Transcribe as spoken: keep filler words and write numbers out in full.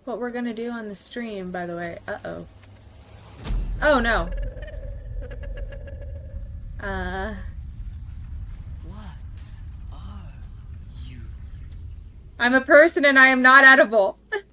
what we're gonna do on the stream, by the way. Uh-oh. Oh, no. Uh... What are you? I'm a person and I am not edible.